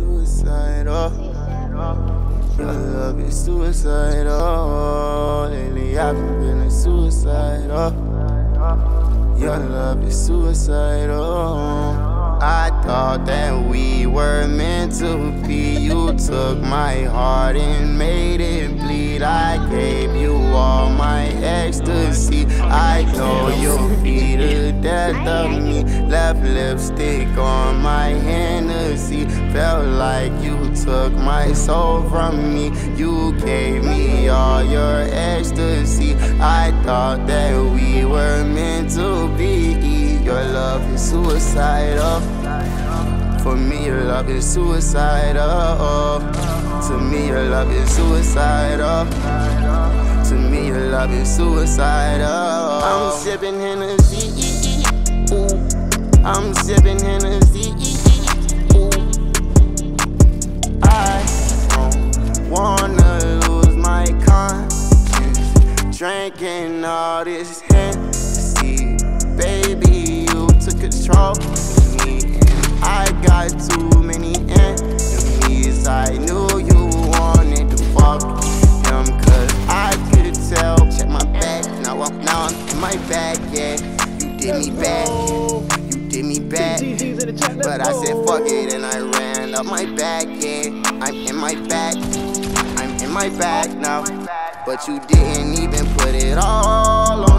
suicidal. Your love is suicidal. Lately I've been feeling suicidal. Your love is suicidal. I thought that we were meant to be. You took my heart and made it bleed. I gave you all my ecstasy. I know you'll be the death of me. Left lipstick on my Hennessy. Felt like you took my soul from me. You gave me all your ecstasy. I thought that we were meant to be. Your love is suicidal. For me, your love is suicidal. To me, your love is suicidal. To me, your love is suicidal. I'm sipping Hennessy. Ooh. I'm sipping Hennessy. Ooh. I don't wanna lose my conscience drinking all this Hennessy. Baby, you took control of me, and I got too many enemies. I knew you wanted to fuck him, cause I could tell. Check my back, now I'm in my bag, yeah. You did me bad, you did me bad. But I said fuck it and I ran up my back, yeah. I'm in my bag, I'm in my bag now. But you didn't even put it all on